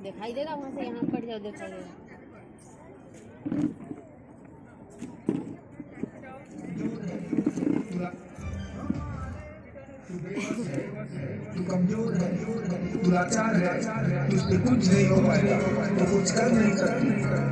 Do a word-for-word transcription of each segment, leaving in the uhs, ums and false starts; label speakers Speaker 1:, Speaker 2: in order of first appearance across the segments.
Speaker 1: दिखाई देगा वहाँ से यहाँ कट जाओ, दिखाई देगा।
Speaker 2: तू कमजोर है, तू लाचार है, तुझसे कुछ नहीं हो पाएगा, तो कुछ कर नहीं सकती।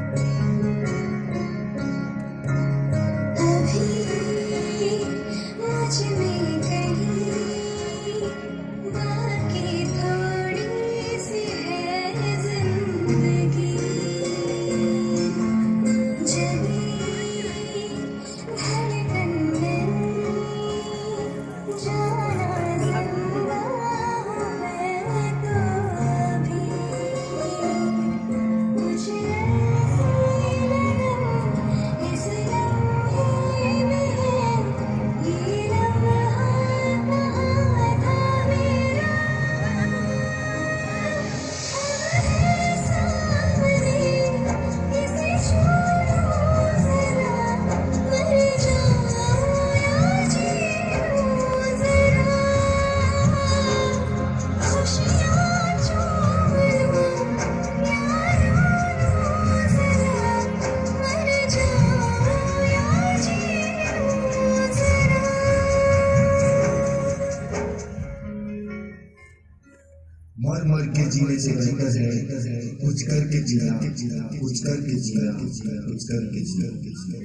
Speaker 2: मर मर के जीने से बेहतर है कुछ करके जीना, कुछ करके जीना, कुछ करके जीना।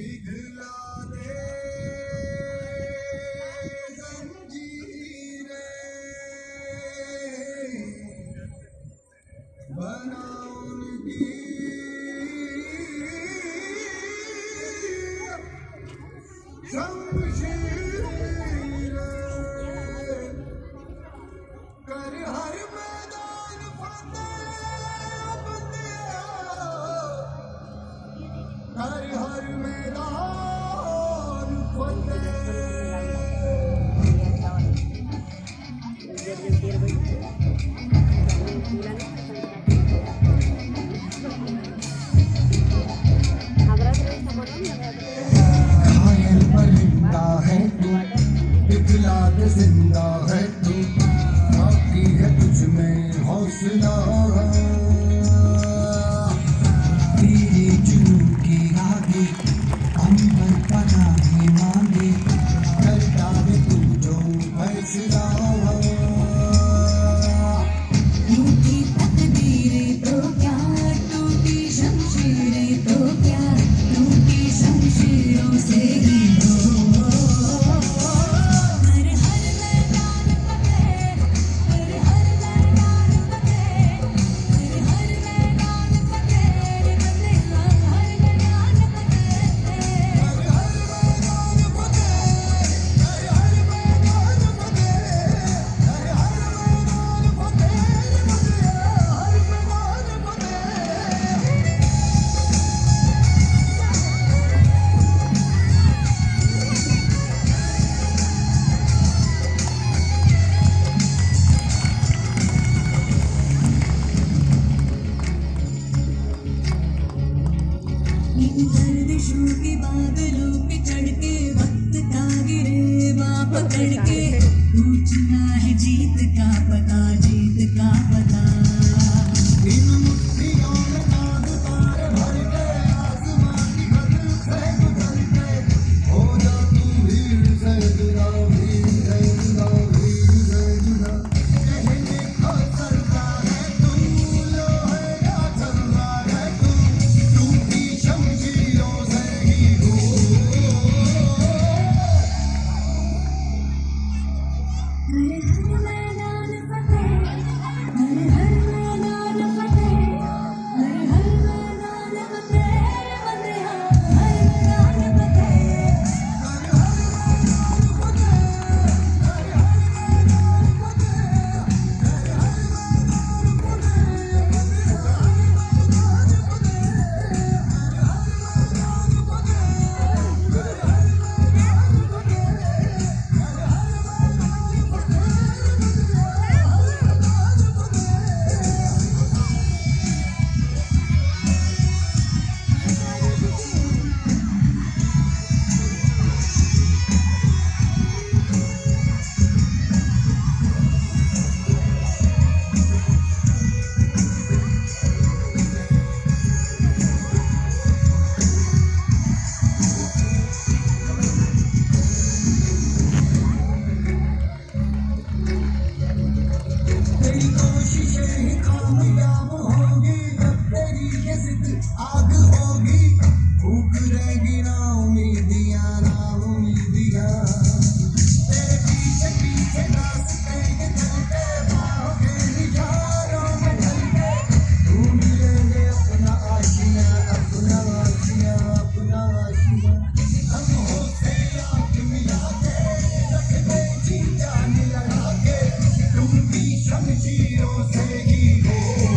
Speaker 2: हर हर मैदान घायल परिंदा है तू, पिघला के जिंदा है तू, बाकी है तुझ में हौसला। गर्दिशों के बादलों पे चढ़ के वक्त का गिरे बाँ पकड़ के पूछना है जीत का पता, जीत का पता। इन मुट्ठियों में नाद तारे भर के आसमां की हद से गुजर के हो जा तू भीड़ से जुदा, भीड़ से जुदा, भीड़ से जुदा। कहने को चलता है तू, लोहे का चलता है तू, टूटी शमशीरों से ही हो। ही कामयाब होगी, जब तेरी ये जिद आग होगी, भूख रहेगी ना उम्मीदियां ना उम्मीदियां, तेरे पीछे पीछे रास्ते के चलते बाहों के निशानों में ढलके ढूंढ लेंगे अपना आशिया अपना आशिया अपना आशिया। हम होते आग मिला के रख दे जी जान लगा के, तुम भी शमशीरों से ही हो।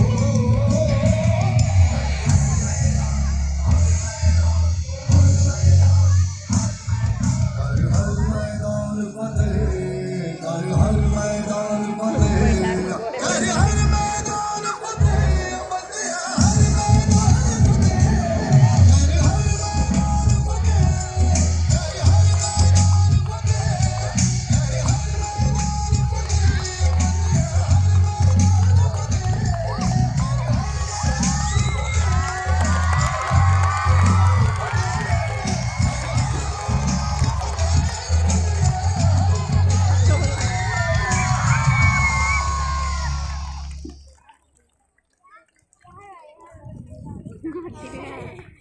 Speaker 2: हर हर मैदान फतेह, हर हर मैदान फतेह, हर हर मैदान फतेह, फतेह हर मैदान फतेह, हर हर मैदान फतेह, हर हर मैदान फतेह, हर हर मैदान
Speaker 1: ठीक है।